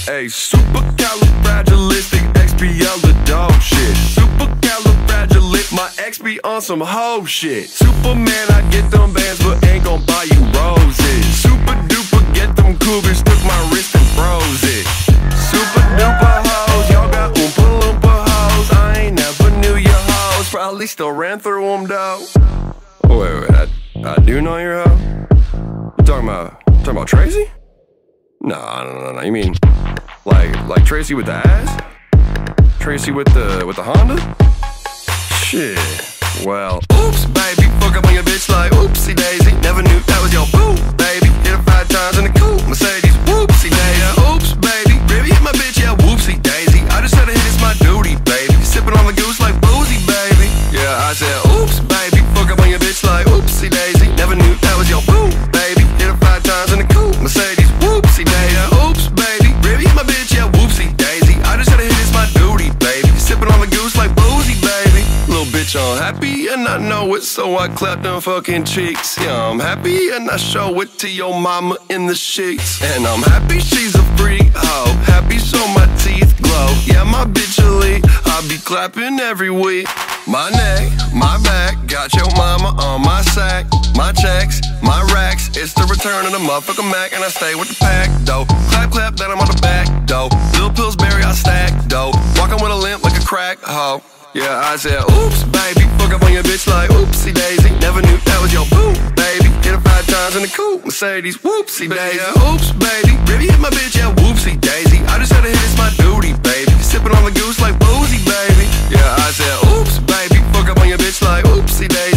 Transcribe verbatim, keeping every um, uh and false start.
Ayy, supercalifragilisticexpialidocious shit. Supercalifragilistic, my ex be on some hoe shit. Superman, I get them bands, but ain't gon' buy you roses. Super duper, get them cougars, took my wrist and froze it. Super duper hoes, y'all got oompa loompa hoes. I ain't never knew your hoes, probably still ran through them though. Oh, wait, wait, I, I do know your hoe? You talking about, talking about Tracy? No, no, no, no, you mean like, like Tracy with the ass? Tracy with the, with the Honda? Shit, well, oops, baby, fuck up on your bitch like oopsie daisy. Never knew that was your boo, baby. Hit her five times in the coupe, Mercedes, whoopsie daisy. Oops, baby, baby, hit my bitch, yeah, whoopsie daisy. I just said it, it's my duty, baby. Sipping on the goose like boozy, baby. Yeah, I said, oops, baby, fuck up on your bitch like oopsie daisy. Never knew that was your boo, baby. Hit her five times in the coupe, Mercedes, whoopsie daisy. Oops, baby, baby, hit my bitch, yeah, whoopsie daisy. I just said it, it's my duty, baby. Sipping on the goose like boozy, baby. Little bitch, I'm happy and I know it, so I clap them fucking cheeks. Yeah, I'm happy and I show it to your mama in the sheets. And I'm happy she's a freak hoe, happy so my teeth glow. Yeah, my bitch elite, I be clapping every week. My neck, my back, got your mama on my sack. My checks, my racks, it's the return of the motherfucking Mac. And I stay with the pack, though. Clap, clap, then I'm on the back, though. Lil Pillsbury, I stack, though. Walking with a limp like a crack hoe. Yeah, I said, oops, baby, fuck up on your bitch like oopsie daisy. Never knew that was your boo, baby. Hit her five times in the coupe, Mercedes, whoopsie daisy. Oops, baby, baby, hit my bitch, yeah, whoopsie daisy. I just had to hit, it's my duty, baby. Sipping on the goose like boozy, baby. Yeah, I said, oops, baby, fuck up on your bitch like oopsie daisy.